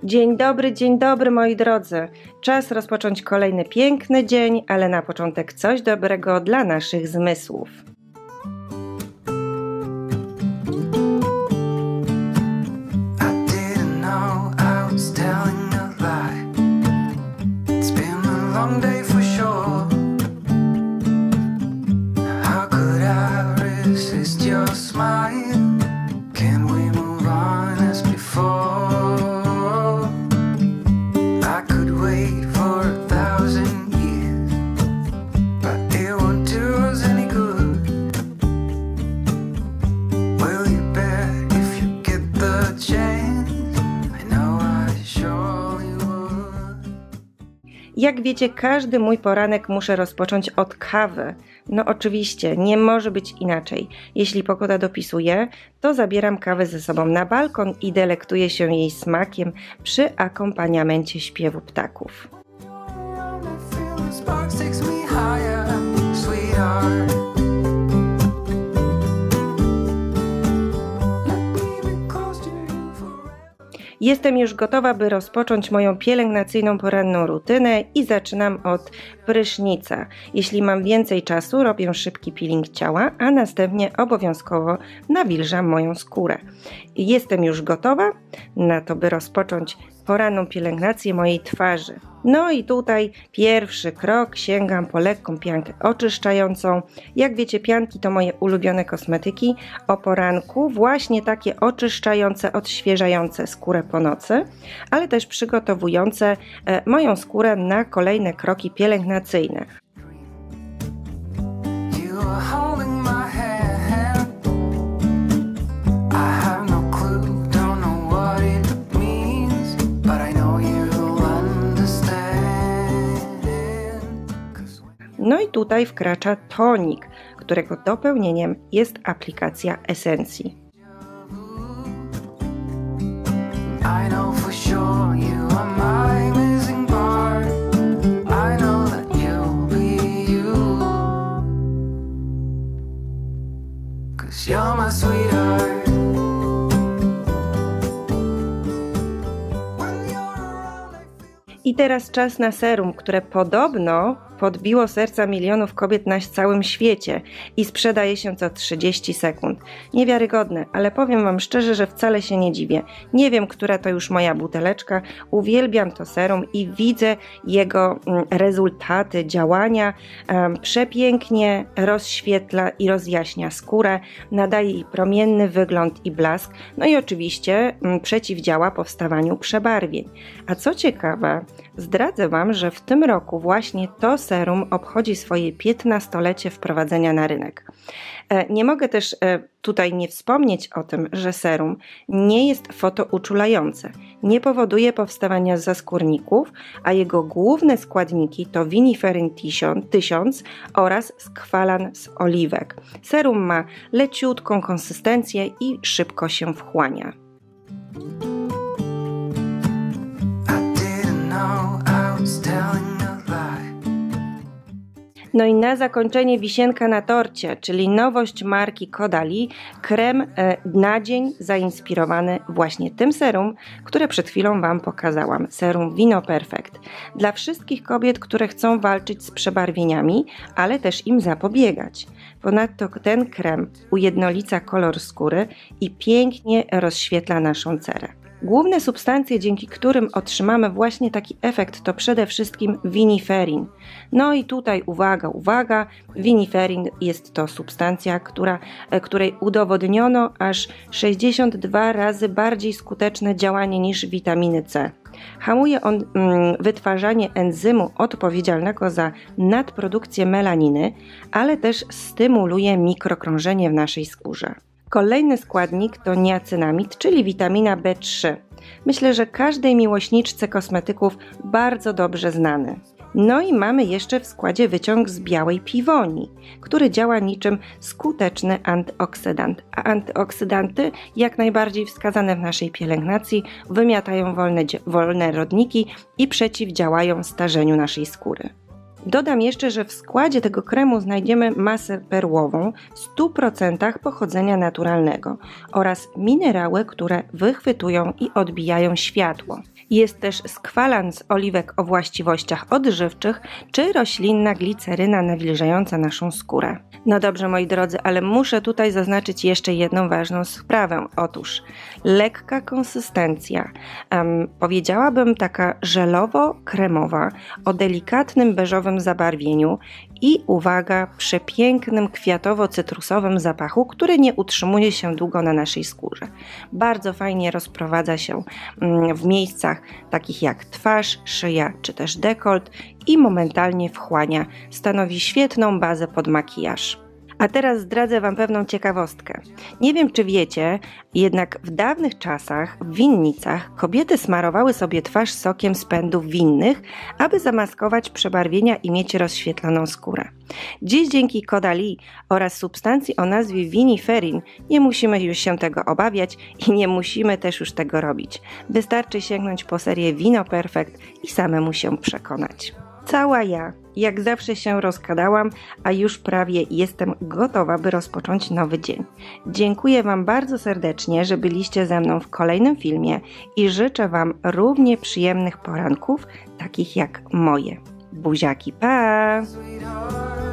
Dzień dobry moi drodzy. Czas rozpocząć kolejny piękny dzień, ale na początek coś dobrego dla naszych zmysłów. Jak wiecie, każdy mój poranek muszę rozpocząć od kawy. No oczywiście, nie może być inaczej. Jeśli pogoda dopisuje, to zabieram kawę ze sobą na balkon i delektuję się jej smakiem przy akompaniamencie śpiewu ptaków. Jestem już gotowa, by rozpocząć moją pielęgnacyjną poranną rutynę i zaczynam od prysznica. Jeśli mam więcej czasu, robię szybki peeling ciała, a następnie obowiązkowo nawilżam moją skórę. Jestem już gotowa na to, by rozpocząć poranną pielęgnację mojej twarzy. No i tutaj pierwszy krok, sięgam po lekką piankę oczyszczającą. Jak wiecie, pianki to moje ulubione kosmetyki o poranku, właśnie takie oczyszczające, odświeżające skórę po nocy, ale też przygotowujące moją skórę na kolejne kroki pielęgnacyjne. No i tutaj wkracza tonik, którego dopełnieniem jest aplikacja esencji. I teraz czas na serum, które podobno podbiło serca milionów kobiet na całym świecie i sprzedaje się co 30 sekund. Niewiarygodne, ale powiem wam szczerze, że wcale się nie dziwię. Nie wiem, która to już moja buteleczka, uwielbiam to serum i widzę jego rezultaty działania. Przepięknie rozświetla i rozjaśnia skórę, nadaje jej promienny wygląd i blask, no i oczywiście przeciwdziała powstawaniu przebarwień. A co ciekawe, zdradzę wam, że w tym roku właśnie to serum obchodzi swoje 15-lecie wprowadzenia na rynek. Nie mogę też tutaj nie wspomnieć o tym, że serum nie jest fotouczulające, nie powoduje powstawania zaskórników, a jego główne składniki to Viniferin 1000 oraz skwalan z oliwek. Serum ma leciutką konsystencję i szybko się wchłania. No i na zakończenie wisienka na torcie, czyli nowość marki Caudalie, krem na dzień zainspirowany właśnie tym serum, które przed chwilą wam pokazałam, serum Vino Perfect. Dla wszystkich kobiet, które chcą walczyć z przebarwieniami, ale też im zapobiegać. Ponadto ten krem ujednolica kolor skóry i pięknie rozświetla naszą cerę. Główne substancje, dzięki którym otrzymamy właśnie taki efekt, to przede wszystkim viniferin. No i tutaj uwaga, viniferin jest to substancja, której udowodniono aż 62 razy bardziej skuteczne działanie niż witaminy C. Hamuje on wytwarzanie enzymu odpowiedzialnego za nadprodukcję melaniny, ale też stymuluje mikrokrążenie w naszej skórze. Kolejny składnik to niacynamid, czyli witamina B3. Myślę, że każdej miłośniczce kosmetyków bardzo dobrze znany. No i mamy jeszcze w składzie wyciąg z białej piwoni, który działa niczym skuteczny antyoksydant. A antyoksydanty, jak najbardziej wskazane w naszej pielęgnacji, wymiatają wolne rodniki i przeciwdziałają starzeniu naszej skóry. Dodam jeszcze, że w składzie tego kremu znajdziemy masę perłową w 100% pochodzenia naturalnego oraz minerały, które wychwytują i odbijają światło. Jest też skwalans oliwek o właściwościach odżywczych czy roślinna gliceryna nawilżająca naszą skórę. No dobrze, moi drodzy, ale muszę tutaj zaznaczyć jeszcze jedną ważną sprawę. Otóż lekka konsystencja, powiedziałabym taka żelowo-kremowa, o delikatnym beżowym zabarwieniu i uwaga, przepięknym kwiatowo-cytrusowym zapachu, który nie utrzymuje się długo na naszej skórze. Bardzo fajnie rozprowadza się w miejscach takich jak twarz, szyja czy też dekolt i momentalnie wchłania. Stanowi świetną bazę pod makijaż. A teraz zdradzę Wam pewną ciekawostkę. Nie wiem, czy wiecie, jednak w dawnych czasach w winnicach kobiety smarowały sobie twarz sokiem z pędów winnych, aby zamaskować przebarwienia i mieć rozświetloną skórę. Dziś dzięki Caudalie oraz substancji o nazwie viniferin nie musimy już się tego obawiać i nie musimy też już tego robić. Wystarczy sięgnąć po serię Vino Perfect i samemu się przekonać. Cała ja, jak zawsze się rozkadałam, a już prawie jestem gotowa, by rozpocząć nowy dzień. Dziękuję Wam bardzo serdecznie, że byliście ze mną w kolejnym filmie i życzę Wam równie przyjemnych poranków, takich jak moje. Buziaki, pa!